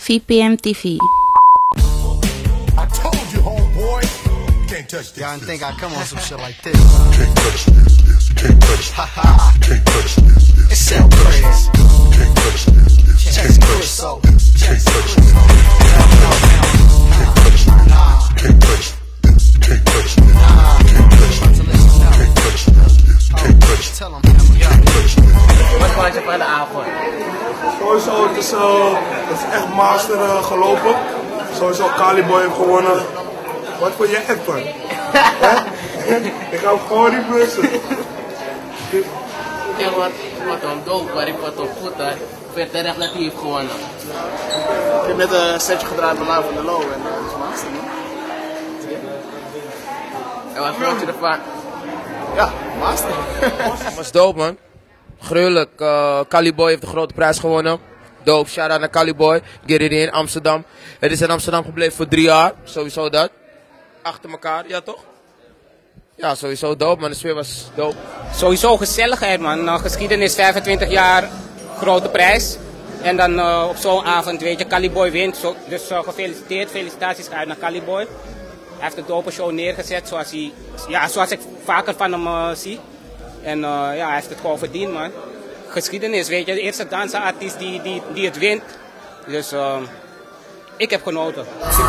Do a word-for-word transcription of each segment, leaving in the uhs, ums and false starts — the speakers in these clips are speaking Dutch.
V P M T V. I told you, homeboy, you can't touch this. Y'all think I come on some shit like this. Can't touch this, this. Can't touch this. Can't touch this, this. It's so crazy. Can't touch this, this. Can't touch this. Can't touch this. Can't touch this. Can't touch this. Can't touch this. Can't touch this. Can't touch this. Can't touch this. Tell them. Can't touch this. Wat vond je van de avond? Sowieso, het is, uh, het is echt master uh, gelopen. Sowieso, Caliboy heeft gewonnen. Wat vond jij ervan? Ik ga hem gewoon niet blussen. Ik vond hem dope, maar ik vond hem goed. Hè. Ik vind het terecht dat hij heeft gewonnen. Ik heb net een setje gedraaid bij Live van de Low en dat uh, is master, man. En wat vond je ervan? Ja, master. Dat was dope, man. Gruwelijk. Uh, Caliboy heeft de grote prijs gewonnen. Dope. Shout-out naar Caliboy. Get it in Amsterdam. Het is in Amsterdam gebleven voor drie jaar. Sowieso dat. Achter elkaar. Ja, toch? Ja, sowieso dope, man. De sfeer was dope. Sowieso gezelligheid, man. Nou, geschiedenis vijfentwintig jaar, grote prijs. En dan uh, op zo'n avond, weet je, Caliboy wint. Zo, dus uh, gefeliciteerd. Felicitaties uit naar Caliboy. Hij heeft een dope show neergezet zoals, hij, ja, zoals ik vaker van hem uh, zie. En uh, ja, hij heeft het gewoon verdiend, man. Geschiedenis, weet je, de eerste dansartiest die, die, die het wint. Dus uh, ik heb genoten.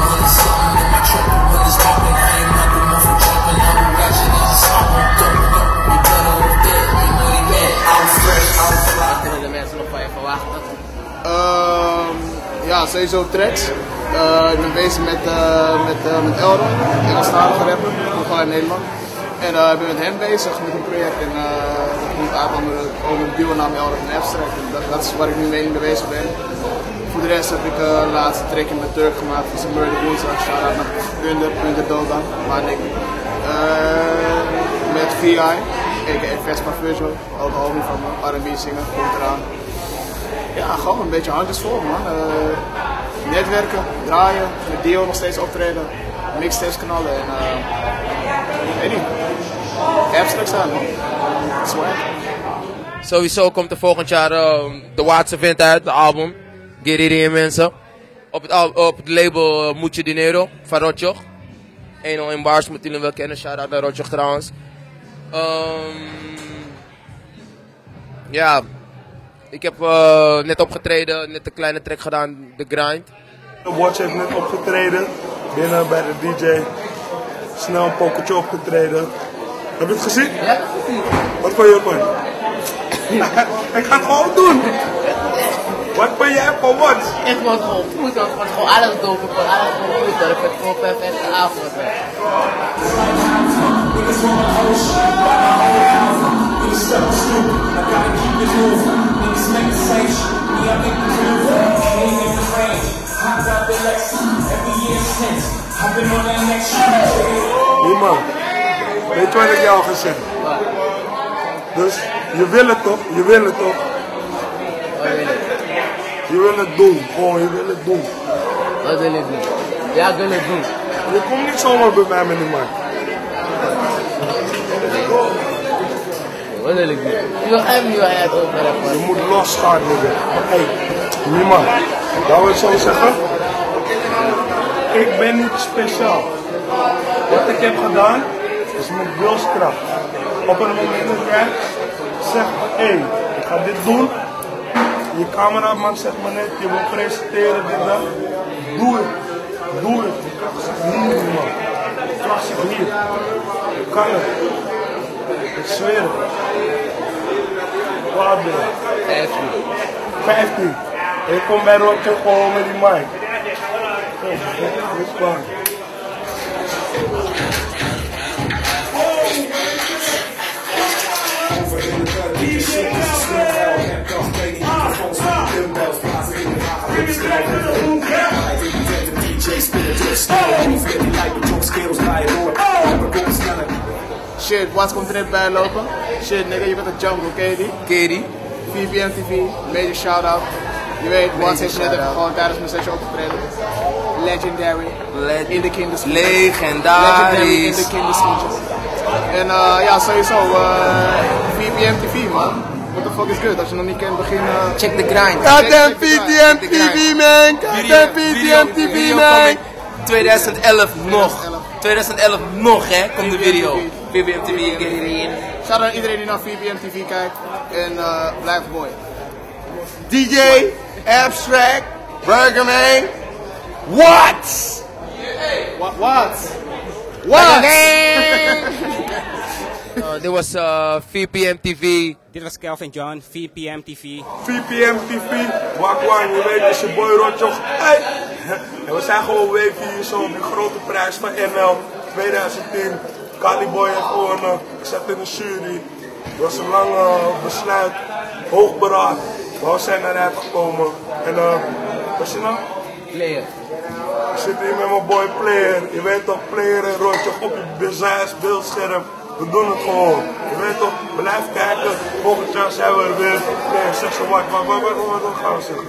Wat kunnen de mensen nog van je verwachten? Um, ja, sowieso tracks. Uh, ik ben bezig met, uh, met, uh, met Elron, Engelstalige rapper, gewoon uit Nederland. En uh, ik ben met hem bezig met een project en uh, dat komt uit onder een duo naam Elron en Abstract. En dat, dat is waar ik nu mee bezig ben. Voor de rest heb ik uh, de laatste track in mijn Turk gemaakt van zijn Murder Woensdag. Shout-out naar Punder, Punder Dodan, maar ik. Uh, met V I, a k a. Vespa Virgil, ook een homie van me, R en B zingen, komt eraan. Ja, gewoon een beetje handjes vol, man. Uh, netwerken, draaien, met Dio nog steeds optreden, mixtapes knallen en uh, weet niet. Abstract staan, man. Swag. Sowieso komt er volgend jaar uh, de Watts Event uit, de album. Get it in, mensen. Op het, al op het label uh, Mucho Dinero van Rotjoch. honderdéén bars moeten jullie wel kennen. Shout-out naar Rotjoch trouwens. Um, ja, ik heb uh, net opgetreden, net een kleine track gedaan, The Grind. Watch heeft net opgetreden, binnen bij de D J. Snel een pokertje opgetreden. Heb je het gezien? Ja. Wat vond je ervan? Ik ga het gewoon doen. Wat vond jij van wat? Ik vond het gewoon goed, ik vond gewoon alles dope, ik vond alles gewoon goed. Ik vond het gewoon een perfecte avond. Niemand. Weet je wat ik jou ga zeggen? Dus je wil het toch? Je wil het toch? Wat wil ik? Je wil het doen. Gewoon, je wil het doen. Wat wil ik doen? Ja, ik wil het doen. Je komt niet zomaar bij mij met die man. Wat wil ik doen? Ik wil hem nu aan het opwerpen. Je moet losgaan, nigga. Hé, hey, niemand. Dat wil ik zo zeggen. Ik ben niet speciaal. Wat ik heb gedaan, is met wilskracht. Op een moment dat jij zegt, hé, hey, ik ga dit doen. Je cameraman zegt maar net, je wil presenteren, dit dat. Doe het. Doe het. De kracht zit hier, man. De kracht zit hier. Je kan het. Ik zweer het. Waar ben je? Vijftien. vijftien. En ik kom bij Rotterdam gewoon met die mic. Rustig. Shit, Watts komt er net bij lopen. Shit, nigga, je bent een jungle, ken je die? Katie. V P M T V, major shout-out. Je weet, Watts heeft net even gewoon tijdens mijn sessie opgetreden. Legendary. Leg in de kinderschoen. Legendary in Legendarisch. de kinderschoentjes. En uh, ja, sowieso, uh, V P M T V, man. what the fuck is good? Als je nog niet kent, begin... Uh... Check the grind. Goddamn V P M T V, man. Goddamn V P M T V, man. twintig elf nog. twintig elf nog, hè, komt de video. V P M T V, get it in. Shout out iedereen die naar V P M T V kijkt. En uh, blijf mooi. D J, Abstract, Burgerman. What? What? What? What? Uh, dit was uh, V P M T V. Dit was Kelvin John, V P M T V. V P M T V, Wakwan, je weet, is je boy Rotjoch. Hey. En we zijn gewoon wave hier zo op die grote prijs van N L twintig tien. Caliboy heeft gewonnen, ik zat in de jury. Het was een lang uh, besluit, hoog beraad, maar we zijn eruit gekomen. En uh, wat is je nou? Player. Ik zit hier met mijn boy Player. Je weet toch, Player en Rotjoch op je bizarre beeldscherm. We doen het gewoon. Je weet toch, blijf kijken. Volgend jaar zijn we er weer. Player, zeg zo wat, wat, wat, wat, wat gaan we zeggen?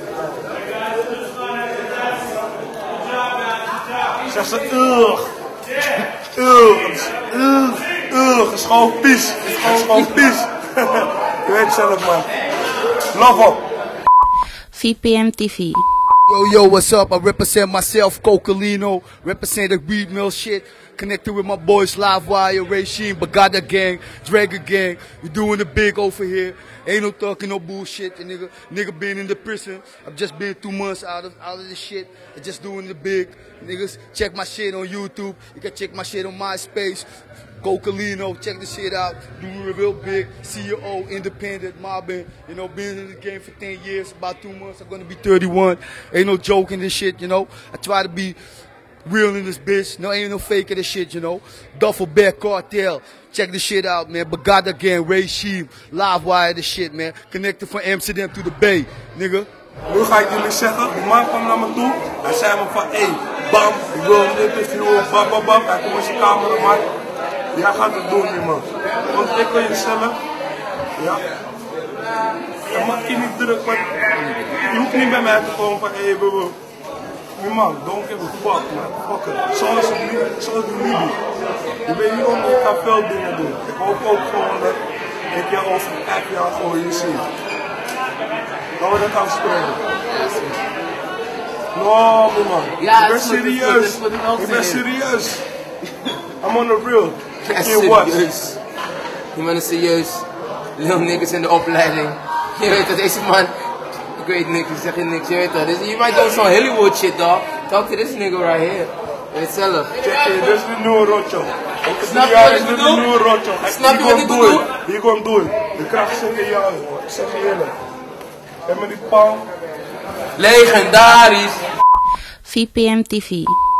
Zeg ze, ugh. Ugh. Ugh. Ugh. Het is gewoon pies. Het is gewoon pies. Je weet zelf, man. Love up. V P M T V. Yo, yo, what's up? I represent myself, Cocolino, represent the Reed Mill shit. Connected with my boys, Livewire, Regime, Bagada Gang, Dragon Gang. We doing the big over here. Ain't no talking, no bullshit. The nigga, nigga been in the prison. I've just been two months out of out of this shit. I'm just doing the big. Niggas, check my shit on YouTube. You can check my shit on MySpace. Cocolino, check the shit out. Doing real big. C E O, independent, mobbing. You know, been in the game for ten years. About two months, I'm gonna be thirty-one. Ain't no joke in this shit, you know. I try to be real in this bitch. No, ain't no fake in this shit, you know. Duffel Bear Cartel. Check the shit out, man. Bagada Gang, Regime, Livewire, this shit, man. Connected from Amsterdam to the Bay, nigga. Nu ga ik jullie zeggen, die man kwam naar me toe. Hij zei me van, hé, hey, bam, ik wil een interview, bam, bam, bam. Hij komt met zijn cameraman. Jij gaat het doen, die man. Ontwikkel jezelf. Ja. En maak je niet druk, maar je hoeft niet bij mij te komen van, hé, hey, bro. Die man, don't give a fuck, man. Fuck it. Zoals het niet, zoals het niet doet. Je bent hier om, ik ga veel dingen doen. Ik hoop ook gewoon dat ik jou over vijf jaar gewoon hier zie. Gaan we dat afspreken? No, man. Ja, ik ben serieus. Ik ben serieus. I'm on the real. Ja, Je wat? serieus. Die man is serieus. Lil niggas in de opleiding. Je weet dat deze man... Ik weet niks, ik zeg je niks, je weet dat. Dus you might do some Hollywood shit, dog. Talk to this nigga right here. Je weet zelf. Check je, dit is de nieuwe Rotjoch. Snap je Ja, wat dit ik is de bedoel? nieuwe Rotjoch. Snap je wat ik doen. bedoel? Hier gewoon doen. De kracht zit in jou, hoor. Ik zeg je eerlijk. En met die paal. Legendarisch. V P M T V.